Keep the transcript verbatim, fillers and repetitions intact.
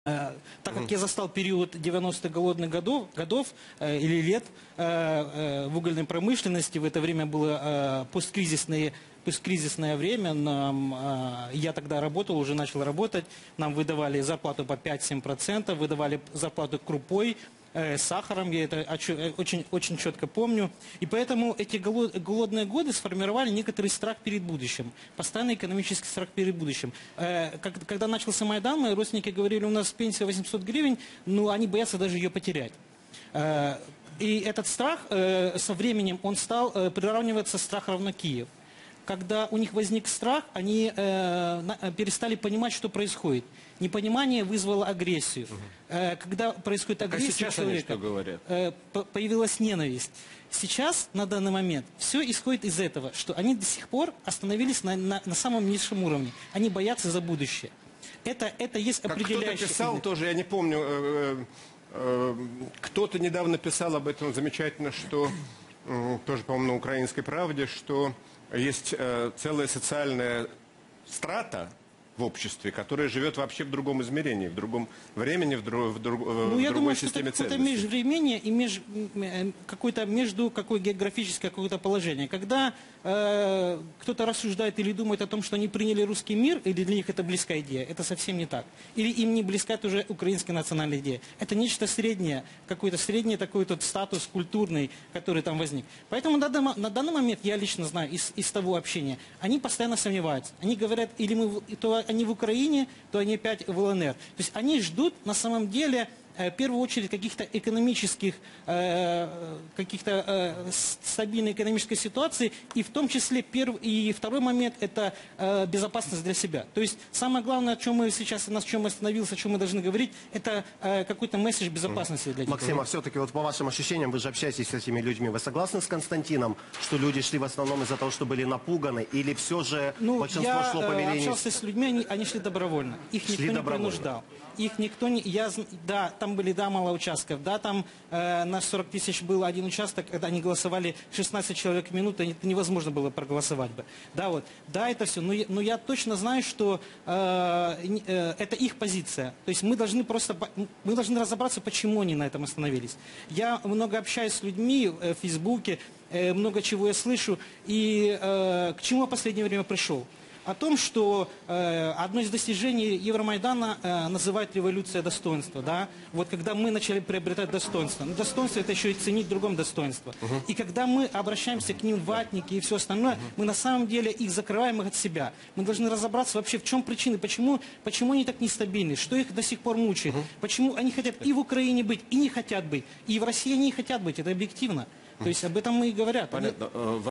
Э, Так как я застал период девяностых голодных годов, годов э, или лет э, э, в угольной промышленности, в это время было э, посткризисное, посткризисное время, нам, э, я тогда работал, уже начал работать, нам выдавали зарплату по пять-семь процентов, выдавали зарплату крупой, э, сахаром, я это очу- очень, очень четко помню. И поэтому эти голод- голодные годы сформировали некоторый страх перед будущим, постоянный экономический страх перед будущим. Э, как- когда начался Майдан, мои родственники говорили, у нас пенсия восемьсот гривен, но они боятся даже ее потерять. Э, и этот страх э, со временем, он стал э, приравниваться страх равно Киев. Когда у них возник страх, они э, на, перестали понимать, что происходит. Непонимание вызвало агрессию. Угу. Э, когда происходит так агрессия а человека, что говорят? Э, по появилась ненависть. Сейчас, на данный момент, все исходит из этого, что они до сих пор остановились на, на, на самом низшем уровне. Они боятся за будущее. Это, это есть Как определяющий... кто-то писал тоже, я не помню, э, э, кто-то недавно писал об этом замечательно, что, э, тоже, по-моему, на «Украинской правде», что есть э, целая социальная страта в обществе, которая живет вообще в другом измерении, в другом времени, в, друг, в, друг, Ну, в я другой думаю, что системе это какое-то ценностей. межвремение и меж, какое-то между какое географическое какое-то положение. Когда э, кто-то рассуждает или думает о том, что они приняли русский мир, или для них это близкая идея, это совсем не так. Или им не близка тоже украинская национальная идея. Это нечто среднее, какой-то средний такой тот статус культурный, который там возник. Поэтому на, данный- на данный момент, я лично знаю из, из того общения, они постоянно сомневаются. Они говорят, или мы, в- то они в Украине, то они опять в ЛНР. То есть они ждут на самом деле э, в первую очередь каких-то экономических, э, каких-то э, с- стабильной экономической ситуации, и в том числе перв, и второй момент это э, безопасность для себя. То есть самое главное, о чем мы сейчас, на чем мы остановился, о чем мы должны говорить, это э, какой-то месседж безопасности для детей. Максим, а все-таки вот по вашим ощущениям, вы же общаетесь с этими людьми, вы согласны с Константином, что люди шли в основном из-за того, что были напуганы, или все же Ну, большинство я шло по э, велению? общался с людьми, они, они шли добровольно. Их Шли никто не добровольно. принуждал. Их никто не... Я, зн- да, там были, да, мало участков. Да, там э, на сорок тысяч был один участок, когда они голосовали шестнадцать человек в минуту, это невозможно было проголосовать бы. Да, вот. Да, это все. Но я, но я точно знаю, что э, не- э, это их позиция. То есть мы должны просто... по- Мы должны разобраться, почему они на этом остановились. Я много общаюсь с людьми э, в Фейсбуке, э, много чего я слышу. И э, к чему я в последнее время пришел? О том, что э, одно из достижений Евромайдана э, называют революция достоинства. Да? Вот когда мы начали приобретать достоинство. Но достоинство это еще и ценить в другом достоинство. Uh-huh. И когда мы обращаемся к ним, ватники и все остальное, uh-huh. мы на самом деле их закрываем от себя. Мы должны разобраться вообще, в чем причины, почему, почему они так нестабильны, что их до сих пор мучает, uh-huh. почему они хотят и в Украине быть, и не хотят быть, и в России они не хотят быть, это объективно. То есть об этом мы и говорят. Понятно.